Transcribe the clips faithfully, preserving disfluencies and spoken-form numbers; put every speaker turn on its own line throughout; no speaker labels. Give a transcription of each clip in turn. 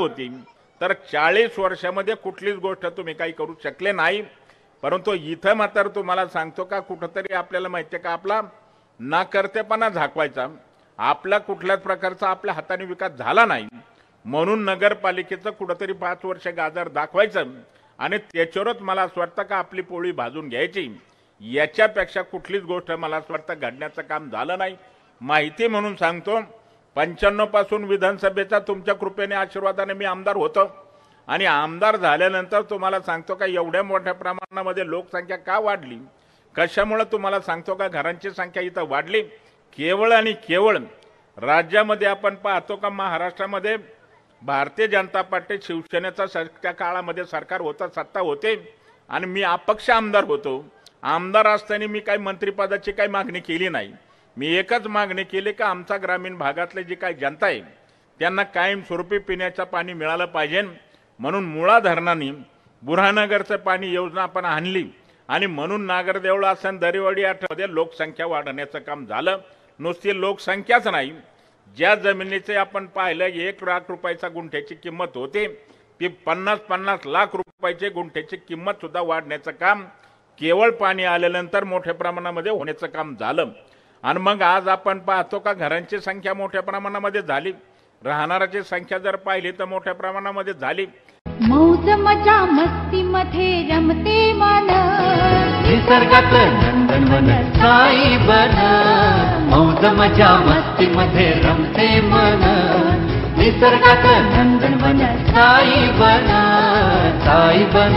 होती, तर चाळीस वर्षामध्ये कुठलीच गोष्ट तुम्ही काही करू शकले नाही। परंतु इथं मात्र तुम्हाला सांगतो का कुठंतरी आपल्याला माहिती आहे का आपला नाकर्तेपणा झाकवायचा, आपला कुठल्याच प्रकारचा आपल्या हाताने विकास झाला नाही म्हणून नगरपालिकेचं कुठंतरी पाच वर्ष गाजर दाखवायचं आणि त्याच्यावरच मला असं वाटतं का आपली पोळी भाजून घ्यायची। याच्यापेक्षा कुठलीच गोष्ट मला असं वाटतं घडण्याचं काम झालं नाही। माहिती म्हणून सांगतो, पंच्याण्णव पासून विधानसभेचा तुमच्या कृपेने आशीर्वादाने मी आमदार होतो आणि आमदार झाल्यानंतर तुम्हाला सांगतो का एवढ्या मोठ्या प्रमाणामध्ये लोकसंख्या का वाढली, कशामुळे तुम्हाला सांगतो का घरांची संख्या इथं वाढली, केवळ आणि केवळ राज्यामध्ये आपण पाहतो का महाराष्ट्रामध्ये भारतीय जनता पार्टी शिवसेनेचा त्या काळामध्ये सरकार होता, सत्ता होते आणि मी अपक्ष आमदार होतो। आमदार असताना मी काही मंत्रिपदाची काही मागणी केली नाही, मी एकच मागणी केली का आमचा ग्रामीण भागातले जी काही जनता आहे त्यांना कायमस्वरूपी पिण्याचं पाणी मिळालं पाहिजे म्हणून मुळा धरणाने बुऱ्हाणनगरचं पाणी योजना आपण आणली आणि म्हणून नागरदेवळा असन दरेवाडी आठमध्ये लोकसंख्या वाढवण्याचं काम झालं। नुसती लोकसंख्याच नाही, ज्या जमिनीचे आपण पाहिलं एक लाख रुपयाचा गुंठ्याची किंमत होती ती पन्नास पन्नास लाख रुपयाची गुंठ्याची किंमत सुद्धा वाढण्याचं काम केवळ पाणी आल्यानंतर मोठ्या प्रमाणामध्ये होण्याचं काम झालं। आणि मग आज आपण पाहतो का घरांची संख्या मोठ्या प्रमाणामध्ये झाली, राहणाऱ्याची संख्या जर पाहिली तर मोठ्या प्रमाणामध्ये झाली।
मौज मजा मस्ती मध्ये रमते मन,
निसर्गात नंदनवन साई बन। मौज मजा मस्ती मध्ये रमते मन, निसर्गात नंदनवन साई बन, साई बन।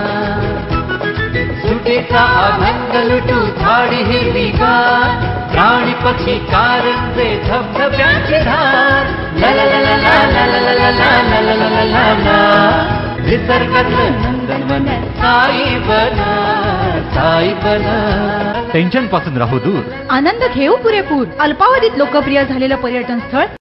सुटीचा आनंद लुटू झाडी हिरवीगार, प्राणी पक्षी कारंजे धबधब्यांची धार, ला ला ला ला ला ला ला ला ला ला ला ला ला। निसर्गात नंदनवन साई बन, साई बन।
टेन्शन पासून राहू दूर,
आनंद घेऊ पुरेपूर। अल्पावधीत लोकप्रिय झालेलं पर्यटन स्थळ